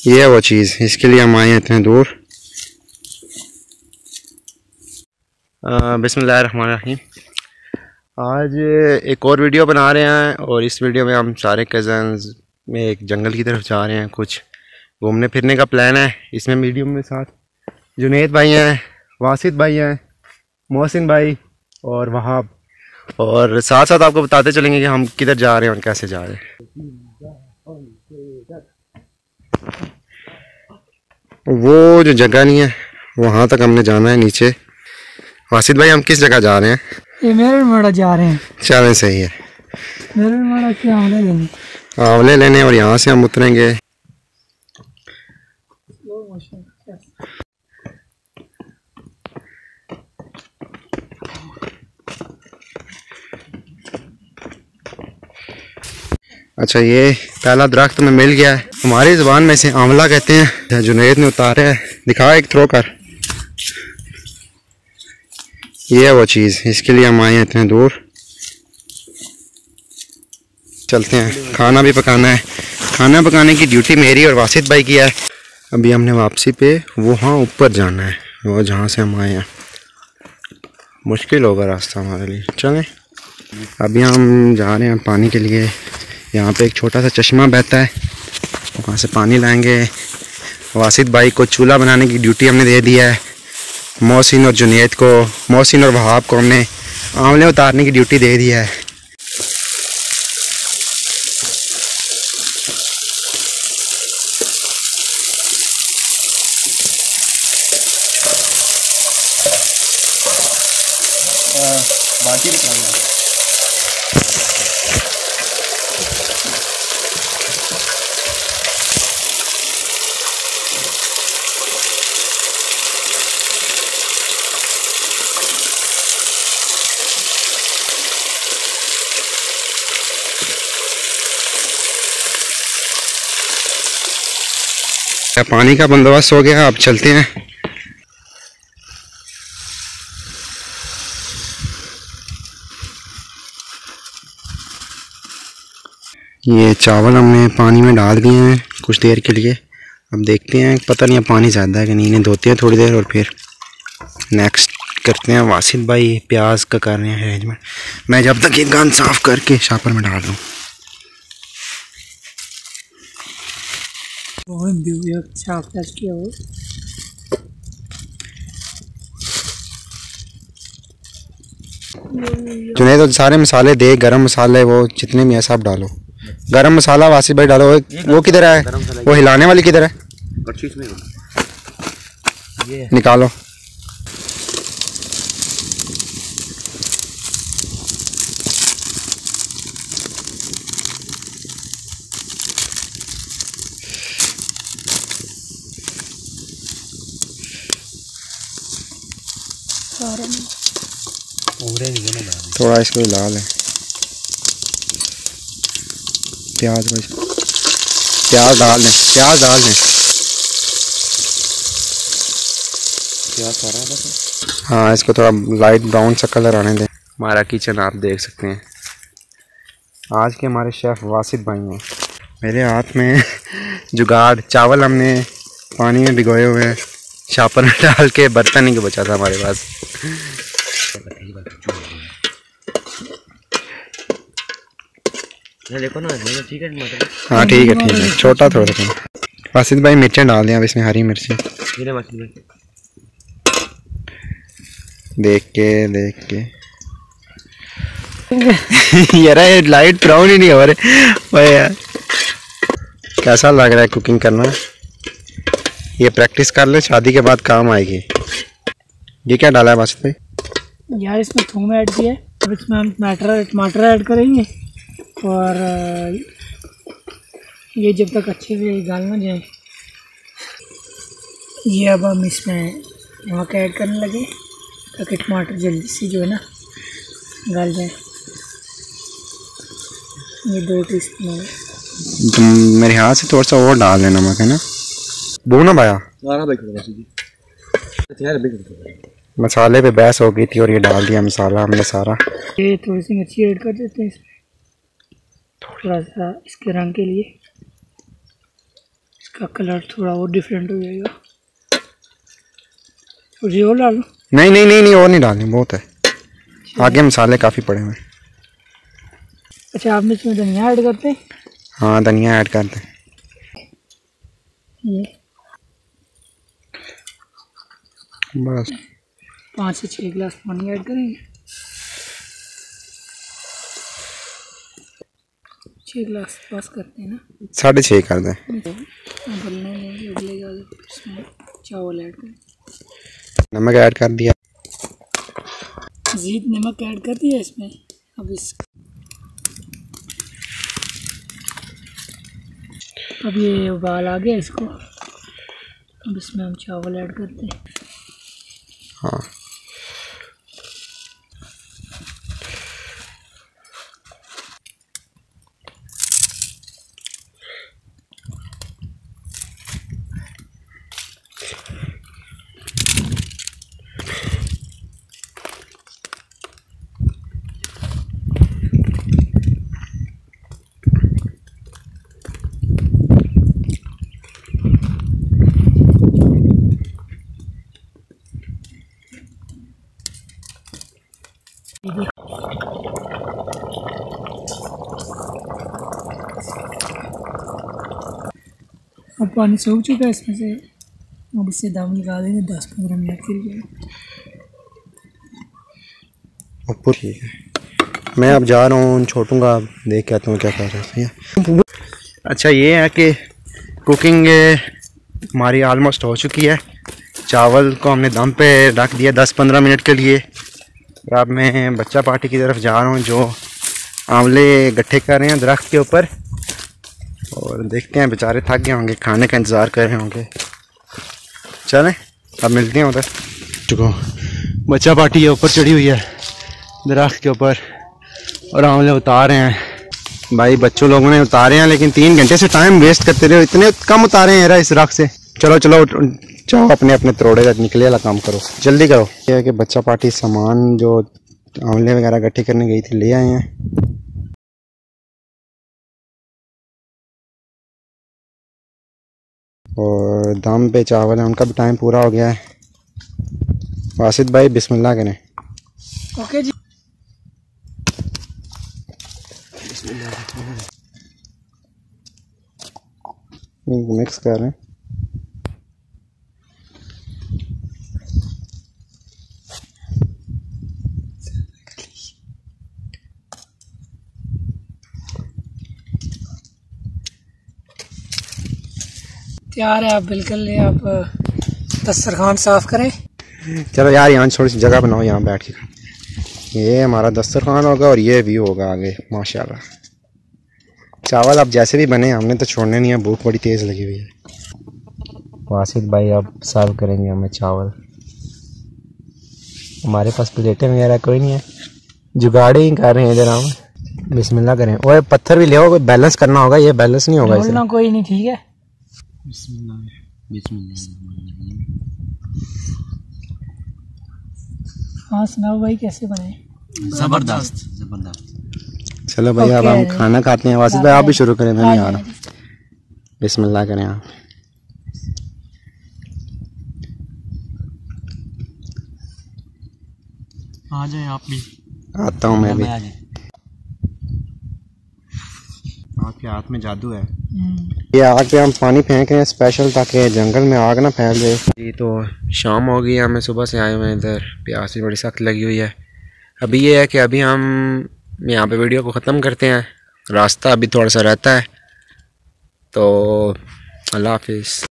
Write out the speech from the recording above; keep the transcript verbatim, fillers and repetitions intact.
ये है वो चीज़, इसके लिए हम आए हैं इतने दूर। बिस्मिल्लाहिर्रहमानिर्रहीम। आज एक और वीडियो बना रहे हैं और इस वीडियो में हम सारे कज़न्स में एक जंगल की तरफ जा रहे हैं। कुछ घूमने फिरने का प्लान है। इसमें मीडियम में साथ जुनैद भाई हैं, वासिद भाई हैं, मोहसिन भाई और वहाब, और साथ साथ आपको बताते चलेंगे कि हम किधर जा रहे हैं और कैसे जा रहे हैं। वो जो जगह नहीं है वहाँ तक हमने जाना है नीचे। वासिद भाई हम किस जगह जा रहे हैं? ये मेरे मड़ा जा रहे हैं। चलें, सही है। मेरे मड़ा के आंवले लेने आंवले लेने और यहाँ से हम उतरेंगे। अच्छा, ये पहला दरख्त में मिल गया है। हमारी ज़ुबान में से आंवला कहते हैं। जुनैद ने उतारा है, दिखा एक थ्रो कर। ये है वो चीज़, इसके लिए हम आए हैं इतने दूर। चलते हैं, खाना भी पकाना है। खाना पकाने की ड्यूटी मेरी और वासिद भाई की है। अभी हमने वापसी पे वहाँ ऊपर जाना है, वो जहाँ से हम आए हैं। मुश्किल होगा रास्ता हमारे लिए। चलें, अभी हम जा रहे हैं पानी के लिए। यहाँ पे एक छोटा सा चश्मा बहता है, वहाँ से पानी लाएंगे। वासिद भाई को चूल्हा बनाने की ड्यूटी हमने दे दिया है। मोहसिन और जुनैद को, मोहसिन और वहाब को हमने आंवले उतारने की ड्यूटी दे दिया है। बाकी पानी का बंदोबस्त हो गया, अब चलते हैं। ये चावल हमने पानी में डाल दिए हैं कुछ देर के लिए। अब देखते हैं, पता नहीं अब पानी ज़्यादा है कि नहीं। इन्हें धोते हैं थोड़ी देर और फिर नेक्स्ट करते हैं। वासिद भाई प्याज का कर रहे हैं अरेंजमेंट। मैं जब तक ये गन साफ़ करके शापर में डाल दूँ। जुनैद तो सारे मसाले दे, गरम मसाले वो जितने भी है सब डालो। गरम मसाला वासिद भाई डालो। वो किधर है? वो हिलाने वाली किधर है? निकालो। थोड़ा इसको हिला लें। प्याज भाई, प्याज डाल दें, प्याज डाल दें। प्याज सारा बस। हाँ, इसको थोड़ा लाइट ब्राउन सा कलर आने दें। हमारा किचन आप देख सकते हैं। आज के हमारे शेफ़ वासिद भाई हैं। मेरे हाथ में जुगाड़, चावल हमने पानी में भिगोए हुए हैं। शापर में डाल के, बर्तन नहीं बचा था हमारे पास। देखो ना, ठीक है टमाटर। हाँ ठीक है, ठीक है, छोटा थोड़ा सा। वासिद भाई मिर्चें डाल दें अब इसमें, हरी मिर्चें। देख के देख के यार ये लाइट ब्राउन ही नहीं हो रहे यार। कैसा लग रहा है कुकिंग करना? ये प्रैक्टिस कर ले, शादी के बाद काम आएगी। ये क्या डाला है वासिद भाई? यार इसमें थूम ऐड किया है। अब इसमें हम टमाटर टमाटर ऐड करेंगे और ये जब तक अच्छे से गाल ना जाए, ये अब हम इसमें नमक ऐड करने लगे ताकि टमाटर जल्दी से जो है ना गल जाए। ये दो टीस्पून मेरे हाथ से थोड़ा सा और डाल देना नमक, है ना? बोना भाया मसाले पे बहस हो गई थी और ये डाल दिया मसाला हमने सारा। ये थोड़ी सी मिर्ची ऐड कर देते हैं थोड़ा सा इसके रंग के लिए। इसका कलर थोड़ा और डिफरेंट हो जाएगा। और ये और डालो? नहीं नहीं नहीं नहीं और नहीं डालनी, बहुत है, आगे मसाले काफ़ी पड़े हुए हैं। अच्छा, आप इसमें धनिया ऐड करते हैं? हाँ धनिया ऐड करते हैं। ये बस पाँच से छः गिलास पानी ऐड करेंगे। छः गिलास पास करते हैं ना, साढ़े छः कर दें। उबलने में उबलेगा तो इसमें चावल ऐड करें। नमक ऐड कर दिया, मज़ीद नमक ऐड कर दिया इसमें। अब इस अब ये उबाल आ गया इसको, अब इसमें हम चावल ऐड करते हैं। हाँ अब पानी सूख चुका है इसमें से, अब इससे दम लगा देंगे दस पंद्रह मिनट के लिए। ऊपर ठीक है, मैं अब जा रहा हूँ छोटू का, देख के आता हूँ क्या कर रहे हैं। अच्छा ये है कि कुकिंग हमारी ऑलमोस्ट हो चुकी है। चावल को हमने दम पे रख दिया दस पंद्रह मिनट के लिए। और अब मैं बच्चा पार्टी की तरफ जा रहा हूँ जो आंवले गट्ठे कर रहे हैं दरख्त के ऊपर, और देखते हैं बेचारे थक गए होंगे, खाने का इंतज़ार कर रहे होंगे। चलें अब मिलते हैं उधर। चुको बच्चा पार्टी है ऊपर चढ़ी हुई है दरख्त के ऊपर और आंवले उतार रहे हैं। भाई बच्चों लोगों ने उतारे हैं, लेकिन तीन घंटे से टाइम वेस्ट करते रहे, इतने कम उतारे हैं यार इस रख से। चलो चलो जाओ अपने अपने तरोड़े का निकले वाला काम करो, जल्दी करो। यह है कि बच्चा पार्टी सामान जो आंवले वगैरह इकट्ठे करने गई थी ले आए हैं। और दम पे चावल है, उनका भी टाइम पूरा हो गया है। वासिद भाई बिस्मिल्लाह करें। ओके जी। मिक्स कर रहे हैं। तैयार है, आप बिल्कुल आप दस्तरखान साफ करें। चलो यार यहाँ थोड़ी सी जगह बनाओ, यहाँ बैठ के। ये हमारा दस्तरखान होगा और ये व्यू होगा आगे माशाल्लाह। चावल अब जैसे भी बने हमने तो छोड़ने नहीं है, भूख बड़ी तेज़ लगी हुई है। वासिद भाई अब सर्व करेंगे हमें चावल। हमारे पास प्लेटें वगैरह कोई नहीं है, जुगाड़े ही कर रहे हैं इधर हम। बिस्मिल्लाह करें। ओए पत्थर भी ले आओ, बैलेंस करना होगा, ये बैलेंस नहीं होगा इसमें। कोई नहीं, ठीक है। बिस्मिल्लाह बिस्मिल्लाह। हाँ सुनाओ भाई कैसे बने? जबरदस्त जबरदस्त। चलो भाई अब हम खाना खाते हैं। वासिद भाई आप भी शुरू करें, मैं नहीं आ रहा। बिस्मिल्लाह करें आप। आ जाए आप भी। आता हूँ मैं भी। आपके हाथ में जादू है। ये आग पे हम पानी फेंक रहे हैं स्पेशल, ताकि जंगल में आग ना फैल जाए। जी तो शाम हो गई, हमें सुबह से आए हुए हैं इधर, प्यास भी बड़ी सख्त लगी हुई है। अभी ये है कि अभी हम यहाँ पे वीडियो को ख़त्म करते हैं, रास्ता अभी थोड़ा सा रहता है। तो अल्लाह हाफिज़।